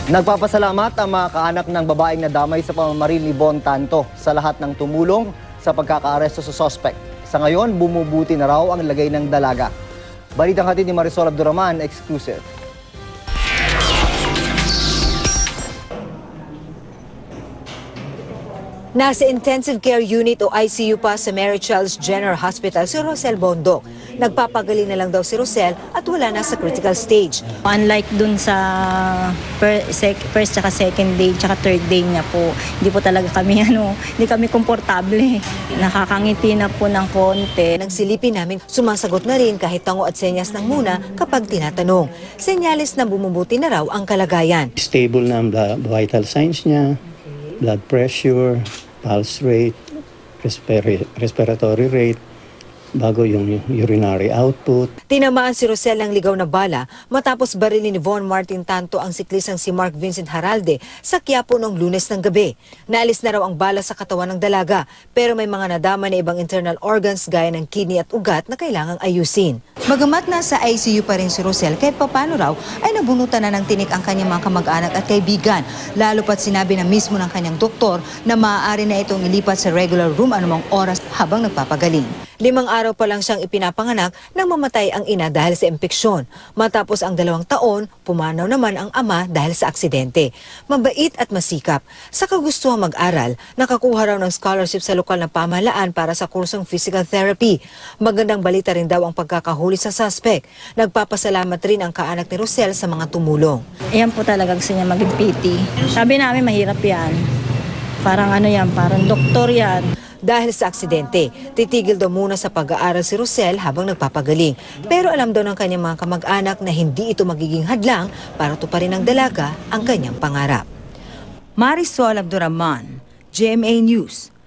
Nagpapasalamat ang mga kaanak ng babaeng nadamay sa pamamaril ni Von Tanto sa lahat ng tumulong sa pagkakaaresto sa suspect. Sa ngayon, bumubuti na raw ang lagay ng dalaga. Balitang hatid ni Marisol Abduraman, exclusive. Nasa intensive care unit o ICU pa sa Mary Charles Jenner Hospital si Rosel Bondok. Nagpapagaling na lang daw si Rosel at wala na sa critical stage. Unlike dun sa first tsaka second day tsaka third day niya po, hindi po talaga kami hindi kami komportable. Nakakangiti na po ng konti. Nagsilipin namin, sumasagot na rin kahit tango at senyas ng muna kapag tinatanong. Senyales na bumubuti na raw ang kalagayan. Stable na ang vital signs niya, blood pressure, pulse rate, respiratory rate, bago yung urinary output. Tinamaan si Rosel ng ligaw na bala matapos barilin ni Von Martin Tanto ang siklisang si Mark Vincent Haralde sa Quiapo noong Lunes ng gabi. Naalis na raw ang bala sa katawan ng dalaga pero may mga nadama na ibang internal organs gaya ng kidney at ugat na kailangang ayusin. Bagamat nasa ICU pa rin si Rosel, kahit papano raw ay nabunutan na ng tinik ang kanyang mga kamag-anak at kaibigan. Lalo pat sinabi na mismo ng kanyang doktor na maaari na itong ilipat sa regular room anumang oras habang nagpapagaling. 5 araw pa lang siyang ipinapanganak nang mamatay ang ina dahil sa impeksyon. Matapos ang 2 taon, pumanaw naman ang ama dahil sa aksidente. Mabait at masikap. Sa kagustuhan mag-aral, nakakuha raw ng scholarship sa lokal na pamahalaan para sa kursong physical therapy. Magandang balita rin daw ang pagkakahuli sa suspect. Nagpapasalamat rin ang kaanak ni Rosel sa mga tumulong. Ayan po talaga gusto niya maging PT. Sabi namin mahirap yan. Parang parang doktor yan. Dahil sa aksidente, titigil daw muna sa pag-aaral si Rosel habang nagpapagaling. Pero alam daw ng kanyang mga kamag-anak na hindi ito magiging hadlang para tuparin ng dalaga ang kanyang pangarap. Marisol Abduraman, GMA News.